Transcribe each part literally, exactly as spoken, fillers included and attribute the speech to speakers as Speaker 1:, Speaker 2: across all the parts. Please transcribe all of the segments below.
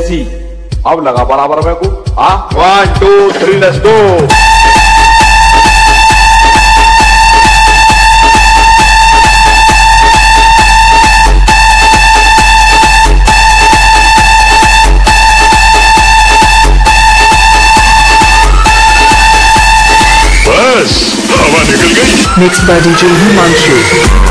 Speaker 1: जैसी। अब लगा बराबर में को। हाँ, one two three let's go.
Speaker 2: बस हवा निकल गई।
Speaker 3: Mixed by D J Himanshu.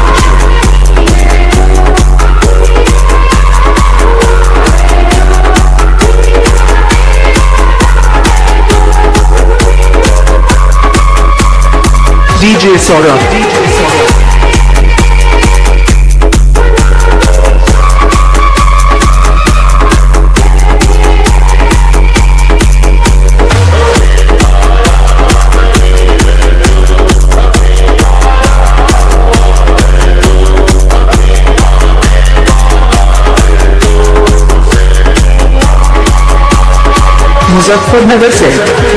Speaker 3: D J Saurabh. D J Saurabh. Muzaffarnagar से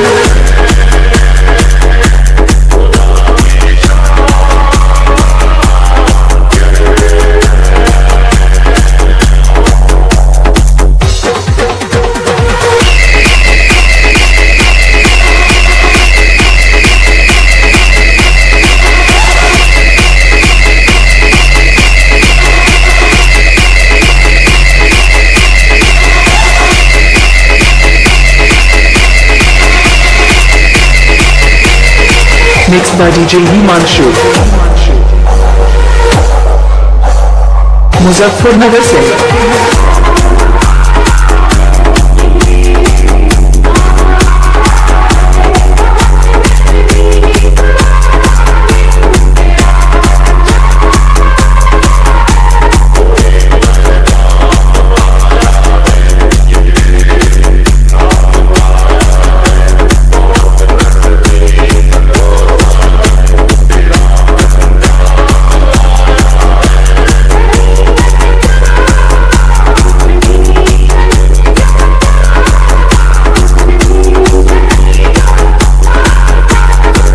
Speaker 3: mixed by D J Himanshu. Muzaffarnagar से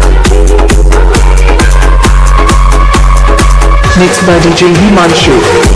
Speaker 3: mixed by D J Himanshu.